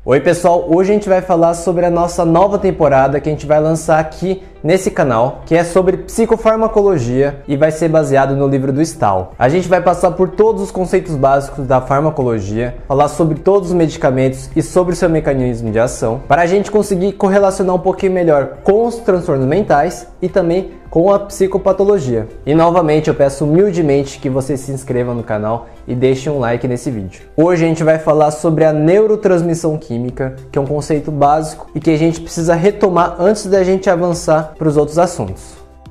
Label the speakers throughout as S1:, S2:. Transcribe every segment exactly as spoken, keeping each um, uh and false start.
S1: Oi pessoal, hoje a gente vai falar sobre a nossa nova temporada que a gente vai lançar aqui nesse canal, que é sobre psicofarmacologia e vai ser baseado no livro do Stahl. A gente vai passar por todos os conceitos básicos da farmacologia, falar sobre todos os medicamentos e sobre o seu mecanismo de ação, para a gente conseguir correlacionar um pouquinho melhor com os transtornos mentais e também com a psicopatologia. E novamente eu peço humildemente que você se inscreva no canal e deixe um like nesse vídeo. Hoje a gente vai falar sobre a neurotransmissão química, que é um conceito básico e que a gente precisa retomar antes da gente avançar para os outros assuntos.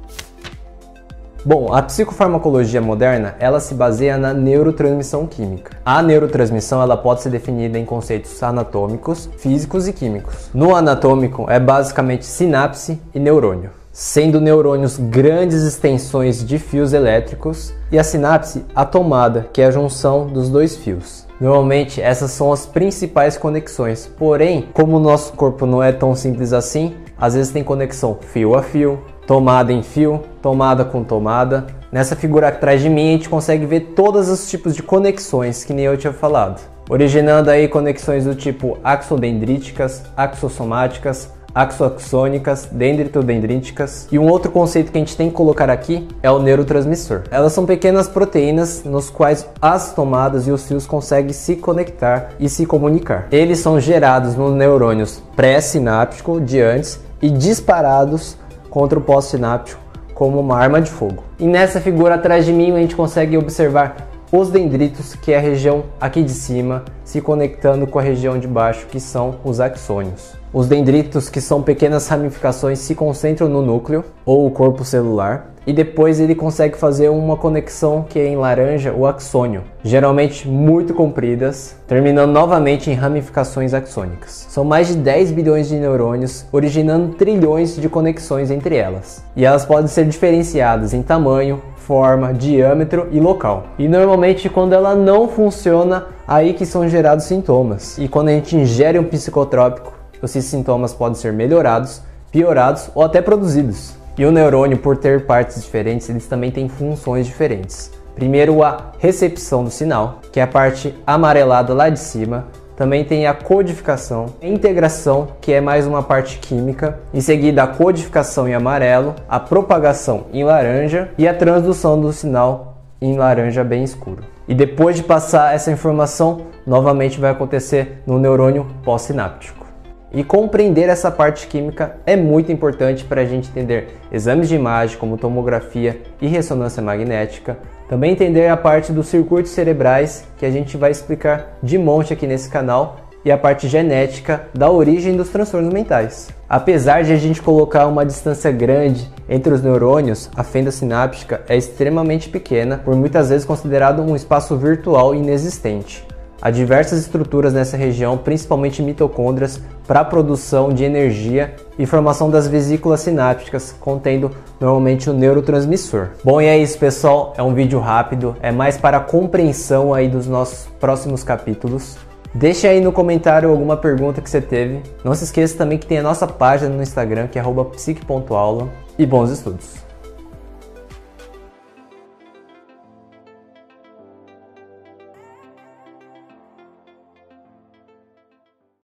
S1: Bom, a psicofarmacologia moderna, ela se baseia na neurotransmissão química. A neurotransmissão, ela pode ser definida em conceitos anatômicos, físicos e químicos. No anatômico, é basicamente sinapse e neurônio, sendo neurônios grandes extensões de fios elétricos e a sinapse a tomada, que é a junção dos dois fios. Normalmente essas são as principais conexões, porém, como o nosso corpo não é tão simples assim, às vezes tem conexão fio a fio, tomada em fio, tomada com tomada. Nessa figura atrás de mim a gente consegue ver todos os tipos de conexões que nem eu tinha falado, originando aí conexões do tipo axodendríticas, axossomáticas, axoaxônicas, dendritodendríticas. E um outro conceito que a gente tem que colocar aqui é o neurotransmissor. Elas são pequenas proteínas nos quais as tomadas e os fios conseguem se conectar e se comunicar. Eles são gerados nos neurônios pré-sináptico de antes e disparados contra o pós-sináptico como uma arma de fogo. E nessa figura atrás de mim a gente consegue observar os dendritos, que é a região aqui de cima, se conectando com a região de baixo, que são os axônios. Os dendritos, que são pequenas ramificações, se concentram no núcleo ou o corpo celular e depois ele consegue fazer uma conexão que é em laranja, o axônio, geralmente muito compridas, terminando novamente em ramificações axônicas. São mais de dez bilhões de neurônios, originando trilhões de conexões entre elas. E elas podem ser diferenciadas em tamanho, forma, diâmetro e local. E normalmente quando ela não funciona, aí que são gerados sintomas. E quando a gente ingere um psicotrópico, esses sintomas podem ser melhorados, piorados ou até produzidos. E o neurônio, por ter partes diferentes, eles também têm funções diferentes. Primeiro, a recepção do sinal, que é a parte amarelada lá de cima. Também tem a codificação, a integração, que é mais uma parte química. Em seguida, a codificação em amarelo, a propagação em laranja e a transdução do sinal em laranja bem escuro. E depois de passar essa informação, novamente vai acontecer no neurônio pós-sináptico. E compreender essa parte química é muito importante para a gente entender exames de imagem como tomografia e ressonância magnética, também entender a parte dos circuitos cerebrais, que a gente vai explicar de monte aqui nesse canal, e a parte genética da origem dos transtornos mentais. Apesar de a gente colocar uma distância grande entre os neurônios, a fenda sináptica é extremamente pequena, por muitas vezes considerado um espaço virtual inexistente. Há diversas estruturas nessa região, principalmente mitocôndrias, para a produção de energia e formação das vesículas sinápticas, contendo normalmente o neurotransmissor. Bom, e é isso, pessoal. É um vídeo rápido, é mais para a compreensão aí dos nossos próximos capítulos. Deixe aí no comentário alguma pergunta que você teve. Não se esqueça também que tem a nossa página no Instagram, que é arroba psique ponto aula. E bons estudos!